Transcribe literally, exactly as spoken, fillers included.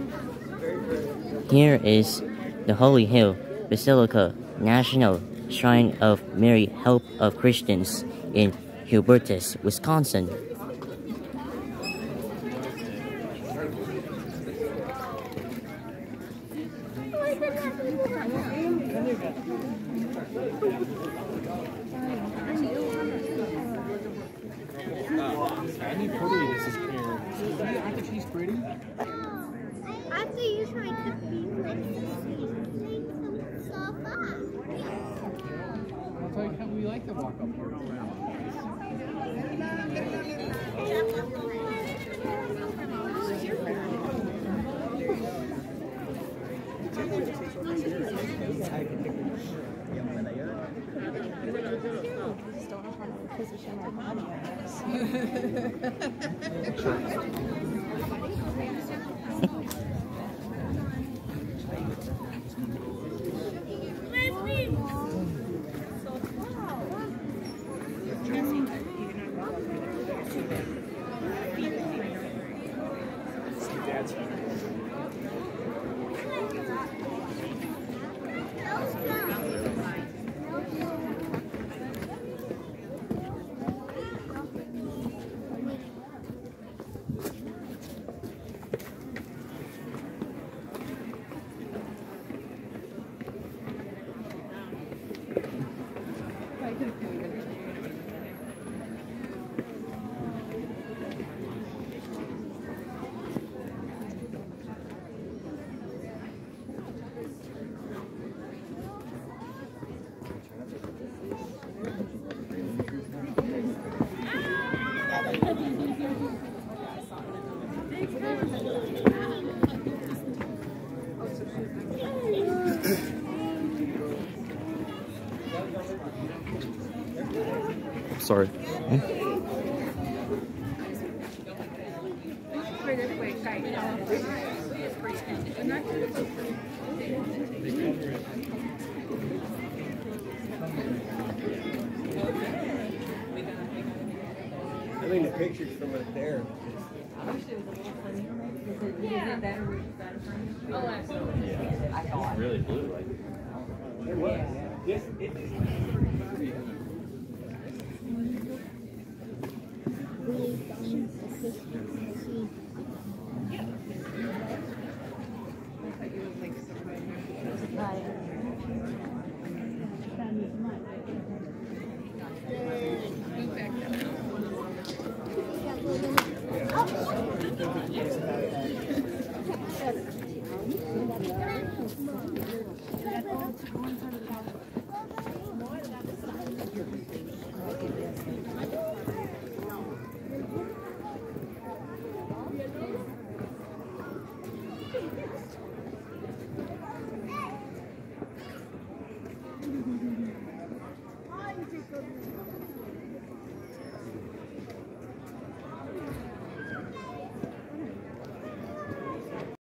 Here is the Holy Hill, Basilica, National Shrine of Mary Help of Christians in Hubertus, Wisconsin. How pretty this is here. I think she's pretty. After you try to be so far. That's like how we like to walk up here. Position our body Sorry. I mean, the pictures from right there. I wish it was a little funnier, maybe, because it isn't better with that in front of you. Yeah, I thought. really blue, like. It was. Yes, it is.